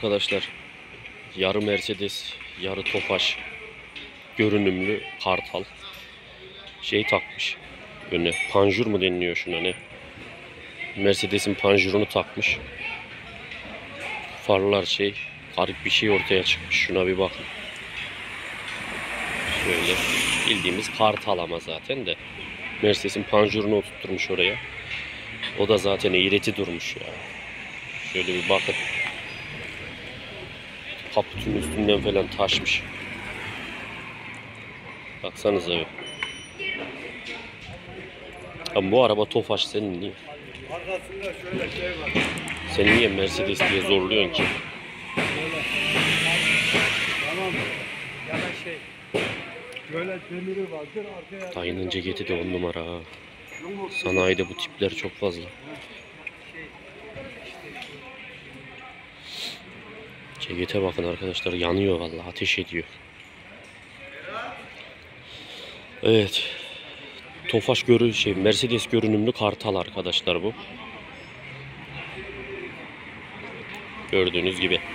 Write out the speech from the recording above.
arkadaşlar. Yarı Mercedes, yarı Tofaş görünümlü Kartal. Şey takmış. Öne panjur mu deniliyor şuna ne? Mercedes'in panjurunu takmış. Farlar şey, garip bir şey ortaya çıkmış. Şuna bir bakın. Şöyle bildiğimiz Kartal ama zaten de. Mercedes'in panjurunu oturtmuş oraya. O da zaten eğreti durmuş ya. Şöyle bir bakın. Kaputun üstünden falan taşmış. Baksanıza bir. Ama bu araba Tofaş, senin niye? Arkasında şöyle şey var. Sen niye Mercedes diye zorluyorsun ki? Tamam mı? Ya da şey. Böyle demiri vardır arkaya. Dayının ceketi de 10 numara ha. Sanayide bu tipler çok fazla. Cekete bakın arkadaşlar, yanıyor vallahi, ateş ediyor. Evet. Tofaş Mercedes görünümlü Kartal arkadaşlar bu. Gördüğünüz gibi.